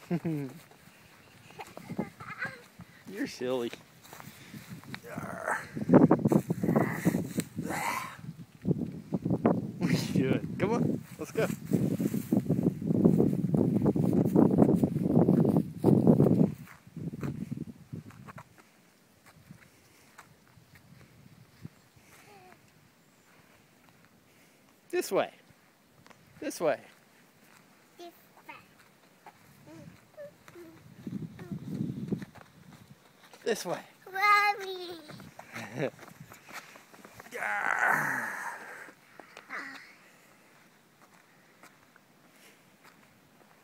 You're silly. What are you doing? Come on, let's go. This way. This way. This way. Mommy.